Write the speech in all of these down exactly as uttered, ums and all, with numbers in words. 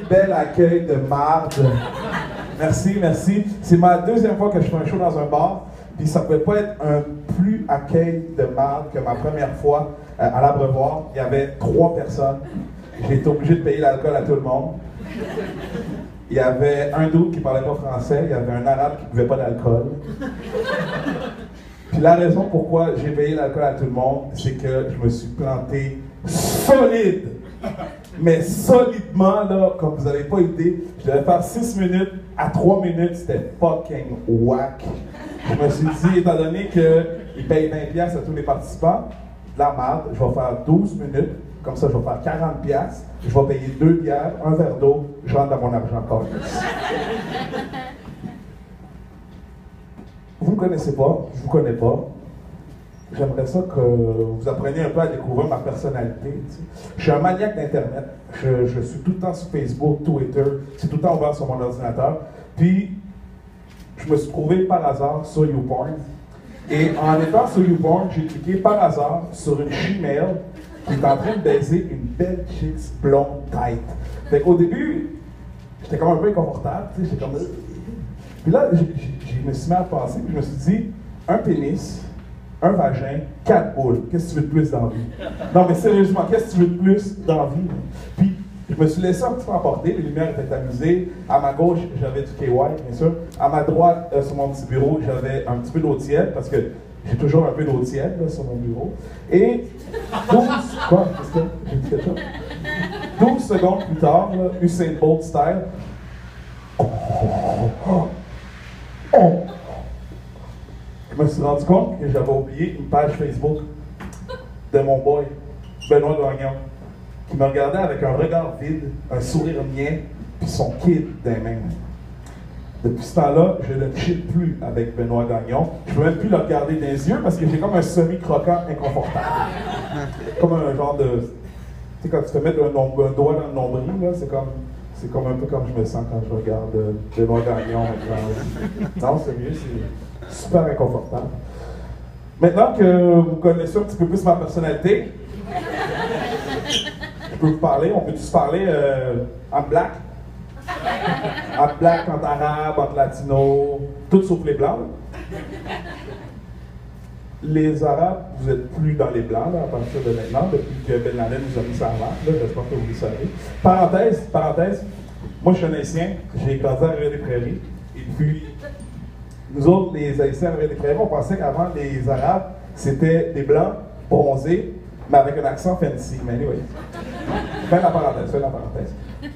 bel accueil de marde. Merci, merci. C'est ma deuxième fois que je fais un show dans un bar, puis ça ne pouvait pas être un plus accueil de marde que ma première fois euh, à l'Abreuvoir. Il y avait trois personnes. J'ai été obligé de payer l'alcool à tout le monde. Il y avait un dude qui ne parlait pas français, il y avait un arabe qui ne buvait pas d'alcool. Puis la raison pourquoi j'ai payé l'alcool à tout le monde, c'est que je me suis planté solide. Mais solidement, là, comme vous n'avez pas idée, je devais faire six minutes à trois minutes, c'était fucking whack. Je me suis dit, étant donné qu'ils payent vingt piastres à tous les participants, de la merde, je vais faire douze minutes, comme ça je vais faire quarante piastres, je vais payer deux bières, un verre d'eau, je rentre dans mon argent encore. Vous ne me connaissez pas, je ne vous connais pas. J'aimerais ça que vous appreniez un peu à découvrir ma personnalité. Tu sais. Je suis un maniaque d'Internet. Je, je suis tout le temps sur Facebook, Twitter. C'est tout le temps ouvert sur mon ordinateur. Puis, je me suis trouvé par hasard sur YouPorn. Et en étant sur YouPorn, j'ai cliqué par hasard sur une femelle qui est en train de baiser une belle chicks blonde tight. Fait qu'au début, j'étais comme un peu inconfortable. Tu sais, j'étais comme... Puis là, je, je, je me suis mis à penser. Puis je me suis dit, un pénis, un vagin, quatre boules. Qu'est-ce que tu veux de plus dans la vie? Non, mais sérieusement, qu'est-ce que tu veux de plus dans la vie? Puis, je me suis laissé un petit peu emporter. Les lumières étaient amusées. À ma gauche, j'avais du K Y, bien sûr. À ma droite, euh, sur mon petit bureau, j'avais un petit peu d'eau tiède, parce que j'ai toujours un peu d'eau tiède là, sur mon bureau. Et douze... Quoi? Qu'est-ce que j'ai dit quelque chose? douze secondes plus tard, là, Usain Bolt style. Oh, oh, oh. Je me suis rendu compte que j'avais oublié une page Facebook de mon boy, Benoît Gagnon, qui me regardait avec un regard vide, un sourire niais, puis son kid dans les mains. Depuis ce temps-là, je ne chill plus avec Benoît Gagnon. Je ne peux même plus le regarder dans les yeux parce que j'ai comme un semi-croquant inconfortable. Comme un genre de... Tu sais, quand tu te mets un, un doigt dans le nombril, là, c'est comme... C'est comme un peu comme je me sens quand je regarde euh, Benoît Gagnon maintenant. Non, c'est mieux, c'est super inconfortable. Maintenant que vous connaissez un petit peu plus ma personnalité, je peux vous parler, on peut tous parler euh, en black. En black, en arabe, en latino, tout sauf les blancs. Là. Les arabes, vous êtes plus dans les blancs là, à partir de maintenant, depuis que Ben Laden nous a mis ça en vente, j'espère que vous le savez. Parenthèse, parenthèse, moi je suis un Haïtien, j'ai grandi à Rivière-des-Prairies, et puis nous autres, les Haïtiens à Rivière-des-Prairies, on pensait qu'avant les Arabes, c'était des blancs bronzés, mais avec un accent fancy. Mais anyway, fin la parenthèse, fin la parenthèse.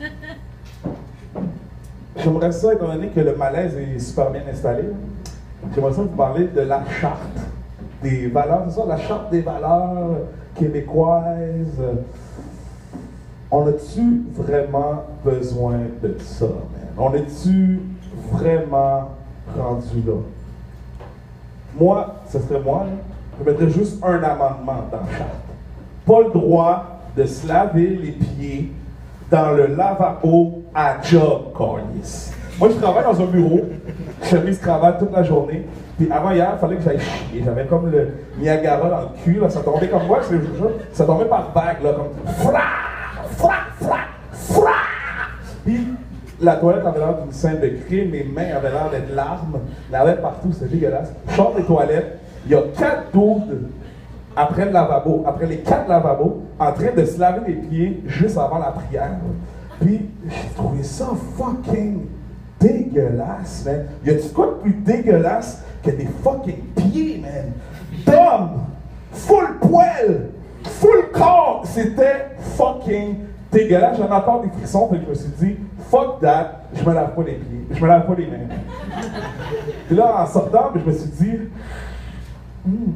J'aimerais ça, étant donné que le malaise est super bien installé, j'aimerais ça vous parler de la charte des valeurs, c'est ça, la charte des valeurs québécoises. On a-tu vraiment besoin de ça, man? On est-tu vraiment rendu là? Moi, ce serait moi, là, je mettrais juste un amendement dans la charte. Pas le droit de se laver les pieds dans le lavabo à job, Corliss. Moi, je travaille dans un bureau, chemise cravate toute la journée. Puis avant hier, il fallait que j'aille chier. J'avais comme le Niagara dans le cul, là, ça tombait comme moi, c'est juste ça tombait par vagues, là, comme fra, fra, fra, fra. Puis la toilette avait l'air d'une scène de crime, mes mains avaient l'air d'être larmes, il y en avait partout, c'était dégueulasse. Je sors des toilettes, il y a quatre doudes après le lavabo, après les quatre lavabos, en train de se laver les pieds juste avant la prière. Puis j'ai trouvé ça fucking dégueulasse, man. Y a-tu quoi de plus dégueulasse que des fucking pieds, man? D'hommes, full poil, full corps, c'était fucking dégueulasse. J'en ai encore des frissons, fait que je me suis dit, fuck that, je me lave pas les pieds, je me lave pas les mains. Puis là, en sortant, je me suis dit, hmm.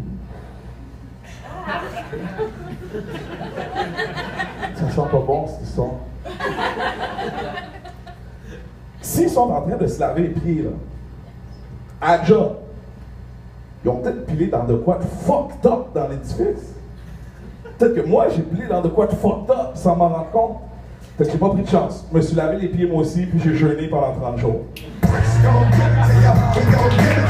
Ça sent pas bon, cette histoire. S'ils sont en train de se laver les pieds, là, à job, ils ont peut-être pilé dans de quoi de fucked up dans l'édifice. Peut-être que moi, j'ai pilé dans de quoi de fucked up sans m'en rendre compte. Fait que j'ai pas pris de chance. Je me suis lavé les pieds moi aussi, puis j'ai jeûné pendant trente jours.